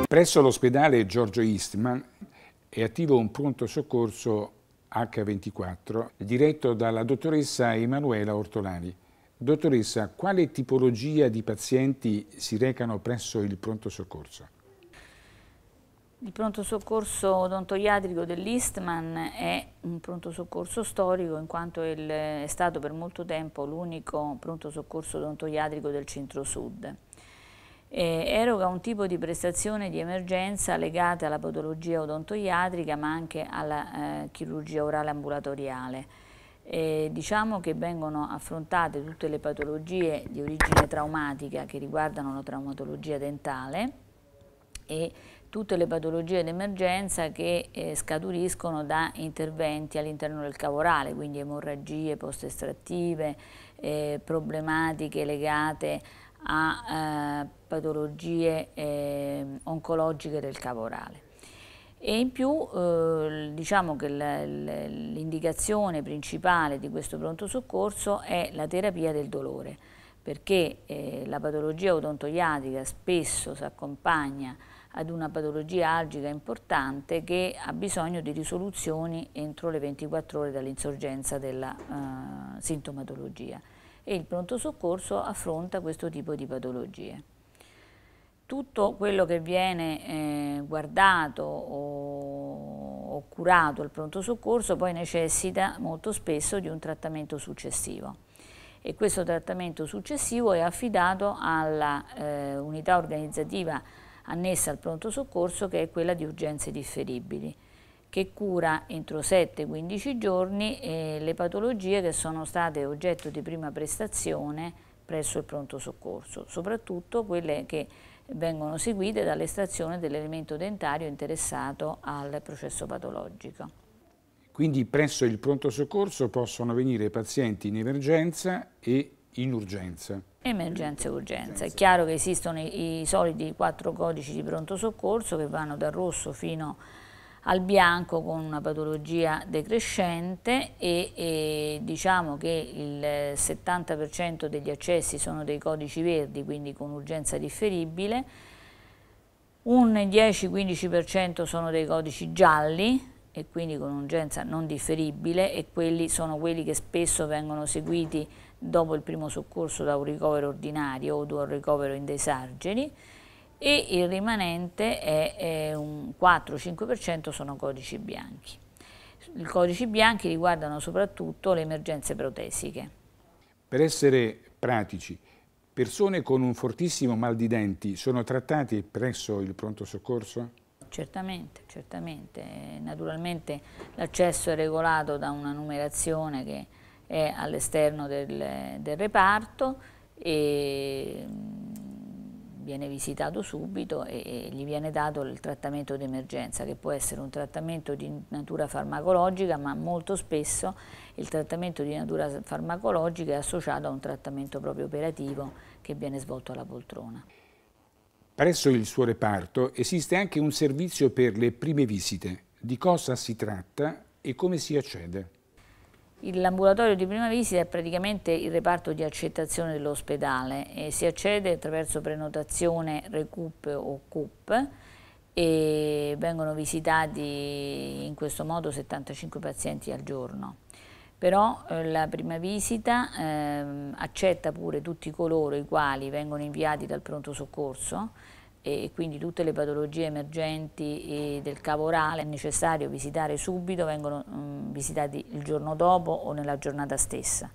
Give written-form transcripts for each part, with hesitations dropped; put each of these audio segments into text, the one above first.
Presso l'ospedale Giorgio Eastman è attivo un pronto soccorso H24 diretto dalla dottoressa Emanuela Ortolani. Dottoressa, quale tipologia di pazienti si recano presso il pronto soccorso? Il pronto soccorso odontoiatrico dell'Eastman è un pronto soccorso storico in quanto è stato per molto tempo l'unico pronto soccorso odontoiatrico del centro-sud. Eroga un tipo di prestazione di emergenza legata alla patologia odontoiatrica ma anche alla chirurgia orale ambulatoriale. Diciamo che vengono affrontate tutte le patologie di origine traumatica che riguardano la traumatologia dentale e tutte le patologie d'emergenza che scaturiscono da interventi all'interno del cavo orale, quindi emorragie post-estrattive, problematiche legate a patologie oncologiche del cavo orale. E in più diciamo che l'indicazione principale di questo pronto soccorso è la terapia del dolore, perché la patologia odontoiatrica spesso si accompagna ad una patologia algica importante che ha bisogno di risoluzioni entro le 24 ore dall'insorgenza della sintomatologia e il pronto soccorso affronta questo tipo di patologie. Tutto quello che viene guardato o curato al pronto soccorso poi necessita molto spesso di un trattamento successivo e questo trattamento successivo è affidato alla unità organizzativa annessa al pronto soccorso, che è quella di urgenze differibili, che cura entro 7-15 giorni le patologie che sono state oggetto di prima prestazione presso il pronto soccorso, soprattutto quelle che vengono seguite dall'estrazione dell'elemento dentario interessato al processo patologico. Quindi presso il pronto soccorso possono venire pazienti in emergenza e in urgenza. Emergenza e urgenza. È chiaro che esistono i soliti 4 codici di pronto soccorso che vanno dal rosso fino al bianco con una patologia decrescente e diciamo che il 70% degli accessi sono dei codici verdi, quindi con urgenza differibile, un 10-15% sono dei codici gialli e quindi con urgenza non differibile e quelli sono quelli che spesso vengono seguiti dopo il primo soccorso da un ricovero ordinario o da un ricovero in dei sargeri e il rimanente è un 4-5% sono codici bianchi. I codici bianchi riguardano soprattutto le emergenze protesiche. Per essere pratici, persone con un fortissimo mal di denti sono trattate presso il pronto soccorso? Certamente, certamente. Naturalmente l'accesso è regolato da una numerazione che è all'esterno del reparto e viene visitato subito e gli viene dato il trattamento d'emergenza, che può essere un trattamento di natura farmacologica, ma molto spesso il trattamento di natura farmacologica è associato a un trattamento proprio operativo che viene svolto alla poltrona. Presso il suo reparto esiste anche un servizio per le prime visite. Di cosa si tratta e come si accede? L'ambulatorio di prima visita è praticamente il reparto di accettazione dell'ospedale e si accede attraverso prenotazione Recup o CUP e vengono visitati in questo modo 75 pazienti al giorno. Però la prima visita accetta pure tutti coloro i quali vengono inviati dal pronto soccorso e quindi tutte le patologie emergenti del cavo orale è necessario visitare subito, vengono visitati il giorno dopo o nella giornata stessa.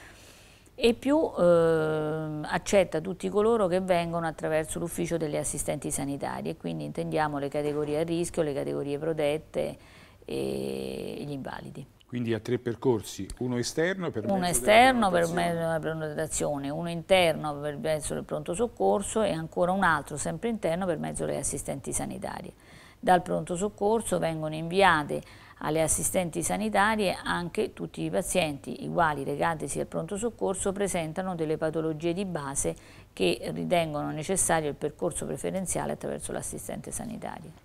E più accetta tutti coloro che vengono attraverso l'ufficio degli assistenti sanitari e quindi intendiamo le categorie a rischio, le categorie protette e gli invalidi. Quindi ha 3 percorsi, uno esterno per uno esterno per mezzo della prenotazione, uno interno per mezzo del pronto soccorso e ancora un altro sempre interno per mezzo delle assistenti sanitarie. Dal pronto soccorso vengono inviate alle assistenti sanitarie anche tutti i pazienti i quali, recatisi al pronto soccorso, presentano delle patologie di base che ritengono necessario il percorso preferenziale attraverso l'assistente sanitario.